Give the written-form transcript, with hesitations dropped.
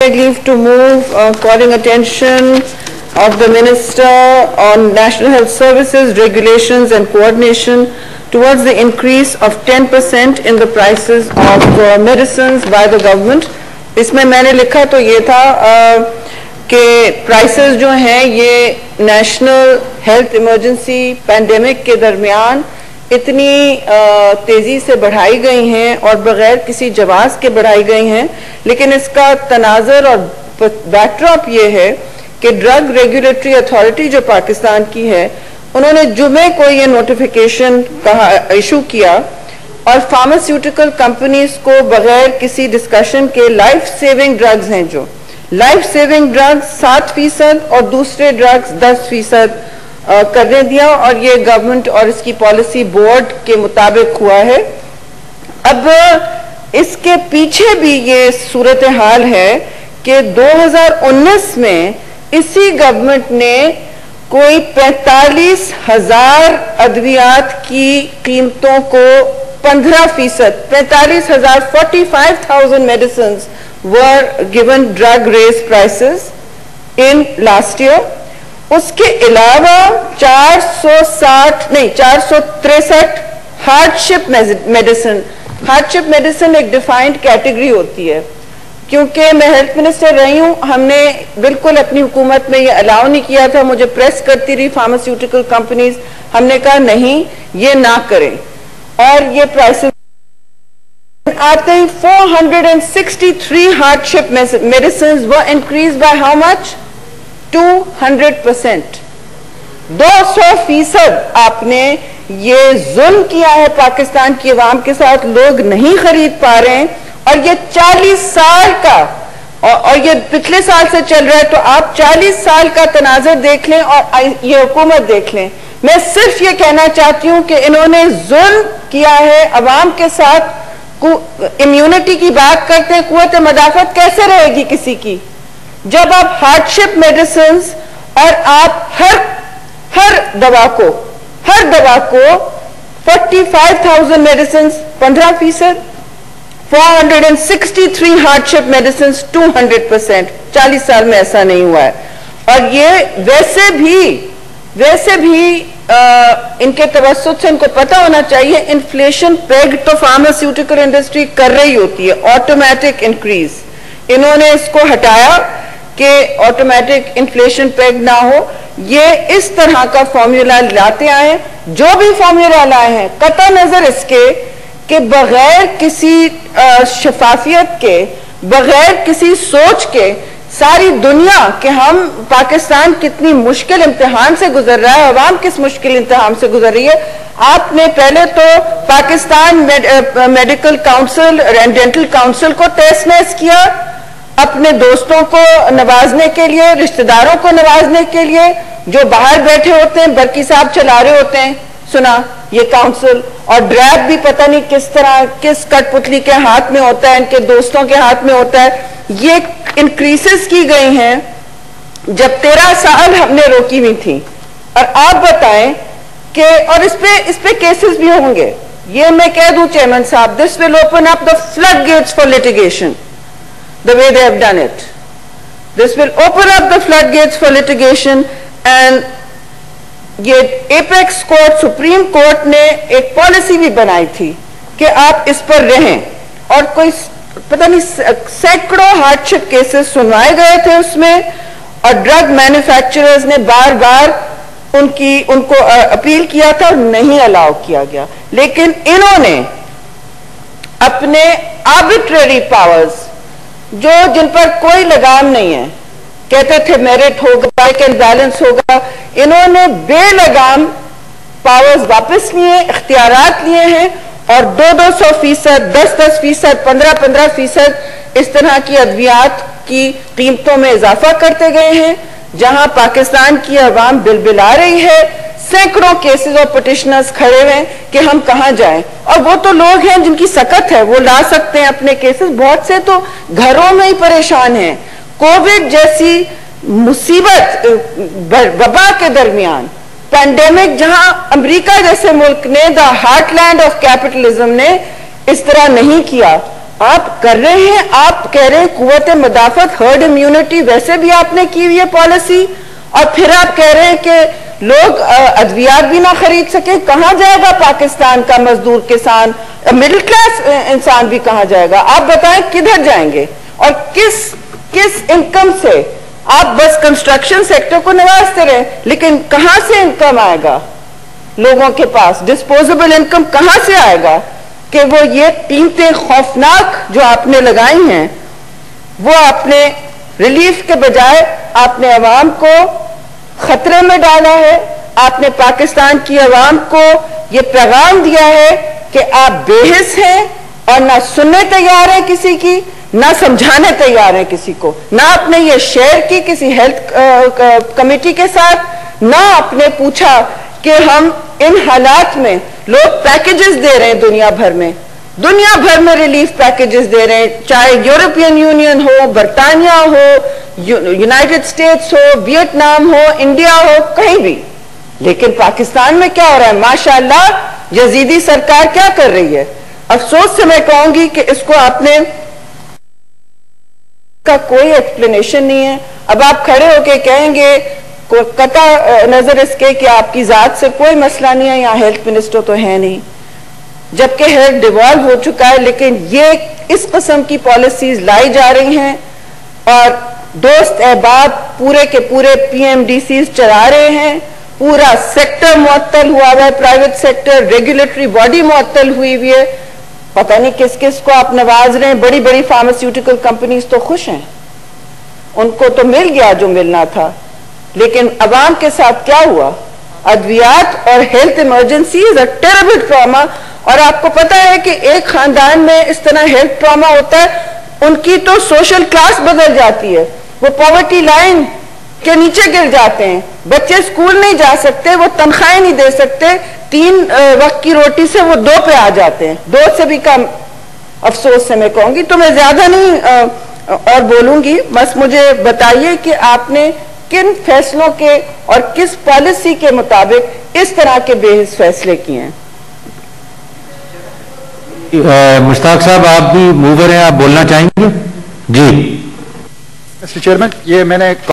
beg leave to move calling attention of the Minister on National Health Services, Regulations and Coordination towards the increase of 10% in the prices of medicines by the government. इसमें मैंने लिखा तो ये था कि prices जो हैं ये National Health Emergency Pandemic के दरमियान इतनी तेजी से बढ़ाई गई हैं और बगैर किसी जवाब के बढ़ाई गई हैं, लेकिन इसका तनाज़र और बैकड्रॉप ये है कि ड्रग रेगुलेटरी अथॉरिटी जो पाकिस्तान की है, उन्होंने जुमे को ये नोटिफिकेशन इशू किया और फार्मास्यूटिकल कंपनीज को बगैर किसी डिस्कशन के लाइफ सेविंग ड्रग्स हैं, जो लाइफ सेविंग ड्रग्स 7% और दूसरे ड्रग्स 10% करने दिया, और ये गवर्नमेंट और इसकी पॉलिसी बोर्ड के मुताबिक हुआ है। अब इसके पीछे भी ये सूरत हाल है कि 2019 में इसी गवर्नमेंट ने कोई 45,000 अद्वियात की कीमतों को 15%, 45,000, 45,000 medicines were given drug raised prices in last year. उसके अलावा 463 हार्डशिप मेडिसिन एक डिफाइंड कैटेगरी होती है। क्योंकि मैं हेल्थ मिनिस्टर रही हूं, हमने बिल्कुल अपनी हुकूमत में ये अलाउ नहीं किया था, मुझे प्रेस करती रही फार्मास्यूटिकल कंपनीज, हमने कहा नहीं ये ना करें, और ये प्राइसेस आते ही 463 hardship medicine were increase by how much? 200%, 200% आपने ये जुल्म किया है पाकिस्तान की अवाम के साथ। लोग नहीं खरीद पा रहे हैं, और ये 40 साल का, और ये पिछले साल से चल रहा है, तो आप 40 साल का तनाज़र देख लें और ये हुकूमत देख लें। मैं सिर्फ ये कहना चाहती हूं कि इन्होंने जुल्म किया है अवाम के साथ। इम्यूनिटी की बात करते हैं, कुव्वत मदाफत कैसे रहेगी किसी की जब आप हार्डशिप मेडिसिन और आप हर दवा को 45,000 मेडिसिन 15%, 463 हार्डशिप मेडिसिन 200%। 40 साल में ऐसा नहीं हुआ है। और ये वैसे भी इनके तवस्सुत से इनको पता होना चाहिए, इन्फ्लेशन पेग तो फार्मास्यूटिकल इंडस्ट्री कर रही होती है, ऑटोमेटिक इंक्रीज। इन्होंने इसको हटाया कि ऑटोमेटिक इन्फ्लेशन पेग ना हो। ये इस तरह का फॉर्मूला लाते आए, जो भी फॉर्मूला लाए हैं, कतई नजर इसके कि बगैर किसी शफाफियत के, बगैर किसी सोच के, सारी दुनिया कि हम पाकिस्तान कितनी मुश्किल इम्तिहान से गुजर रहा है, अवाम किस मुश्किल इम्तिहान से गुजर रही है। आपने पहले तो Pakistan medical council and dental council को तहस नहस किया, अपने दोस्तों को नवाजने के लिए, रिश्तेदारों को नवाजने के लिए, जो बाहर बैठे होते हैं, बरकी साहब चला रहे होते हैं, सुना ये काउंसिल, और ड्रैग भी पता नहीं किस तरह, किस कठपुतली के हाथ में होता है, इनके दोस्तों के हाथ में होता है। ये इंक्रीसेस की गई हैं जब 13 साल हमने रोकी हुई थी। और आप बताएं कि, और इस पे केसेस भी होंगे, ये मैं कह दूं चेयरमैन साहब, this will open up the flood gates for litigation the way they have done it. This will open up the floodgates for litigation, and ये एपेक्स कोर्ट, सुप्रीम कोर्ट ने एक पॉलिसी भी बनाई थी कि आप इस पर रहें, और कोई पता नहीं सैकड़ों हार्डशिप केसेस सुनवाए गए थे उसमें, और ड्रग मैन्युफैक्चरर्स ने बार बार उनको अपील किया था और नहीं अलाउ किया गया। लेकिन इन्होंने अपने आर्बिट्ररी पावर्स, जिन पर कोई लगाम नहीं है, कहते थे मेरिट होगा, चेक एंड बैलेंस होगा, इन्होंने बेलगाम पावर्स वापस लिए, इख्तियारात लिए हैं, और 200%, 10%, 15% इस तरह की अद्वियात की कीमतों में इजाफा करते गए हैं, जहां पाकिस्तान की अवाम बिलबिला रही है। सैकड़ों केसेस और पिटिशनर्स खड़े हैं कि हम कहां जाएं, और वो तो लोग हैं जिनकी सकत है, वो ला सकते हैं अपने केसेस। बहुत से तो घरों में ही परेशान हैं। कोविड जैसी मुसीबत, वबा के दरमियान, पैंडेमिक, जहां अमेरिका जैसे मुल्क ने, द हार्टलैंड ऑफ कैपिटलिज्म ने इस तरह नहीं किया, آپ کر رہے ہیں, آپ کہہ رہے ہیں قوت مدافعت, ہرڈ امیونٹی ویسے بھی آپ نے کی ہوئی ہے پالیسی, اور پھر آپ کہہ رہے ہیں کہ لوگ ادویات بھی نہ خرید سکیں. کہاں جائے گا پاکستان کا مزدور, کسان, مڈل کلاس انسان بھی کہاں جائے گا؟ آپ بتائیں کدھر جائیں گے, اور کس انکم سے؟ آپ بس کنسٹرکشن سیکٹر کو نوازتے رہے, لیکن کہاں سے انکم آئے گا لوگوں کے پاس؟ ڈسپوزیبل انکم کہاں سے آئے گا کہ وہ یہ قیمتیں خوفناک جو آپ نے لگائی ہیں وہ آپ نے ریلیف کے بجائے آپ نے عوام کو خطرے میں ڈالا ہے. آپ نے پاکستان کی عوام کو یہ پیغام دیا ہے کہ آپ بے حس ہیں اور نہ سننے تیار ہیں کسی کی, نہ سمجھانے تیار ہیں کسی کو. نہ آپ نے یہ شیئر کی کسی ہیلتھ کمیٹی کے ساتھ, نہ آپ نے پوچھا کہ ہم ان حالات میں لوگ پیکیجز دے رہے ہیں دنیا بھر میں ریلیف پیکیجز دے رہے ہیں, چاہے یورپین یونین ہو, برطانیہ ہو, یونائٹڈ اسٹیٹس ہو, ویتنام ہو, انڈیا ہو, کہیں بھی. لیکن پاکستان میں کیا ہو رہا ہے؟ ماشاءاللہ یزیدی سرکار کیا کر رہی ہے؟ افسوس سے میں کہوں گی کہ اس کو آپ نے کا کوئی ایکسپلینیشن نہیں ہے. اب آپ کھڑے ہو کے کہیں گے قطع نظر اس کے کہ آپ کی ذات سے کوئی مسئلہ نہیں ہے, یہاں ہیلتھ منسٹر تو ہے نہیں, جبکہ ہیلتھ ڈیوالو ہو چکا ہے, لیکن یہ اس قسم کی پالیسیز لائی جا رہی ہیں اور دوست احباب پورے کے پورے پی ایم ڈی سیز چلا رہے ہیں. پورا سیکٹر معطل ہوا ہوا ہے, پرائیویٹ سیکٹر, ریگولیٹری باڈی معطل ہوئی ہوئی ہے. پتہ نہیں کس کس کو آپ نواز رہے ہیں. بڑی بڑی فارماسیوٹیکل کمپنیز تو خوش ہیں, ان کو تو مل گیا جو ملنا تھا, لیکن عوام کے ساتھ کیا ہوا؟ ادویات اور ہیلتھ ایمرجنسیز اور ٹیربل ٹراما. اور آپ کو پتا ہے کہ ایک خاندان میں اس طرح ہیلتھ ٹراما ہوتا ہے, ان کی تو سوشل کلاس بدل جاتی ہے, وہ پاورٹی لائن کے نیچے گر جاتے ہیں, بچے اسکول نہیں جا سکتے, وہ تنخواہیں نہیں دے سکتے, 3 وقت کی روٹی سے وہ 2 پہ آ جاتے ہیں, 2 سے بھی کم. افسوس سے میں کہوں گی, تو میں زیادہ نہیں اور بولوں گی, بس مجھے بتائیے کہ آپ نے کن فیصلوں کے اور کس پالیسی کے مطابق اس طرح کے بے حس فیصلے کیے ہیں؟ مشتاق صاحب آپ بھی موور ہیں, آپ بولنا چاہیں گے؟ جی مسٹر چیئرمین, یہ میں نے